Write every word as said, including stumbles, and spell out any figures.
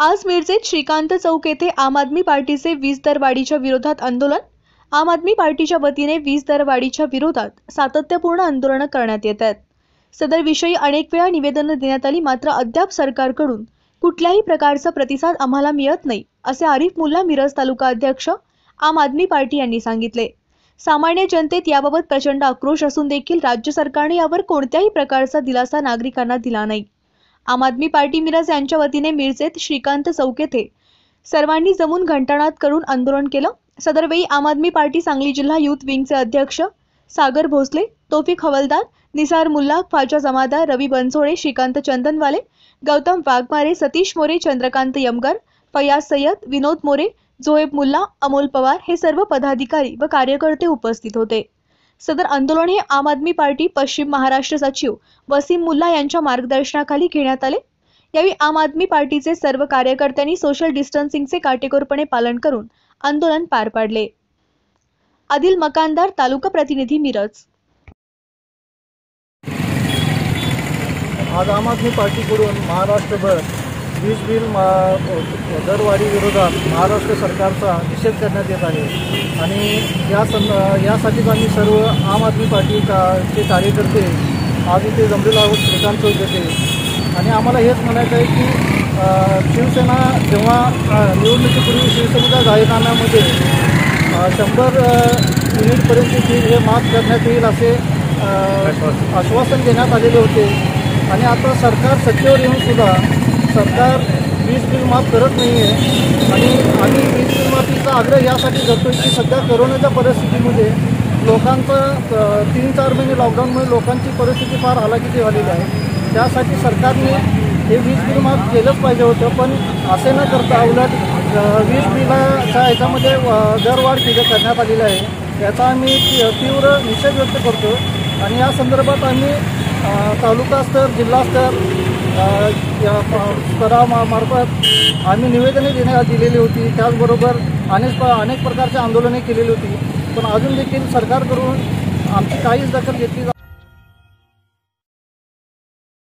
आज मिरजेत श्रीकांत चौक येथे आम आदमी पार्टीचे वीज दरवाढीच्या विरोधात आंदोलन। आम आदमी पार्टीच्या वतीने वीज दरवाढीच्या विरोधात सातत्यपूर्ण आंदोलन करण्यात येत आहेत। सदर विषयी अनेक वेळा निवेदने देण्यात आली, मात्र अद्याप सरकारकडून कुठल्याही प्रकारचा प्रतिसाद आम्हाला मिळत नाही, असे आरिफ मुल्ला मिरज तालुका अध्यक्ष आम आदमी पार्टी यांनी सांगितले। सामान्य जनतेत याबाबत प्रचंड आक्रोश असून देखील राज्य सरकारने यावर कोणत्याही प्रकारचा दिलासा नागरिकांना दिला नाही। आम आदमी पार्टी मिरज यांच्या वतीने मिरजेत श्रीकांत चौक येथे सर्वांनी जमून घंटानाद करून आंदोलन केलं। सदरवेळी आम आदमी पार्टी सांगली जिल्हा युथ विंगचे अध्यक्ष सागर भोसले, तौफिक हवलदार, निसार मुल्ला, ख्वाजा जमादार, रवी बनसोडे, श्रीकांत चंदनवाले, गौतम वाघमारे, सतीश मोरे, चंद्रकांत यमगर, फयाज सय्यद, विनोद मोरे, जोहेब मुल्ला, अमोल पवार हे सर्व पदाधिकारी व कार्यकर्ते उपस्थित होते। सदर आंदोलन हे आम आदमी पार्टी पश्चिम महाराष्ट्र सचिव वसीम मुल्ला यांच्या मार्गदर्शनाखाली घेण्यात आले। यावेळी आम आदमी पार्टीचे सर्व कार्यकर्त्यांनी सोशल डिस्टन्सिंगचे काटेकोरपणे पालन करून आंदोलन पार पाडले। आदिल मकानदार, तालुका प्रतिनिधी, मिरज। आज आम आदमी पार्टीकडून महाराष्ट्रभर वीज बिल दरवाढी विरोधात महाराष्ट्र सरकारचा निषेध करण्यात येत आहे आणि या सं यासाठीच आम्ही सर्व आम आदमी पार्टी का चे कार्यकर्ते आज इथे जमलेलो आहोत श्रीकांत चौक येथे। आणि आम्हाला हेच म्हणायचं आहे की शिवसेना जेव्हा निवडणुकीपूर्वी शिवसेनेच्या जाहीरनाम्यामध्ये शंभर युनिटपर्यंत हे माफ करण्यात येईल असे आश्वासन देण्यात आलेले होते आणि आता सरकार सत्तेवर येऊन सुद्धा सरकार वीज बिल माफ करत नाही आहे। आणि आम्ही वीज बिल माफीचा आग्रह यासाठी करतो की सध्या कोरोनाच्या परिस्थितीमध्ये लोकांचं तीन चार महिने लॉकडाऊनमुळे लोकांची परिस्थिती फार हालाकीची झालेली आहे। त्यासाठी सरकारने हे वीज बिल माफ केलंच पाहिजे होतं, पण असे न करता उलट वीज बिलाच्या ह्याच्यामध्ये दरवाढ केली करण्यात आलेली आहे। याचा आम्ही तीव्र निषेध व्यक्त करतो आणि या संदर्भात आम्ही तालुका स्तर, जिल्हा स्तर या स्तरामार्फत आम्ही निवेदने देण्यात दिलेली होती। त्याचबरोबर अनेक अनेक प्रकारचे आंदोलने केलेली होती, पण अजून देखील सरकारकडून आमची काहीच दखल घेतली जात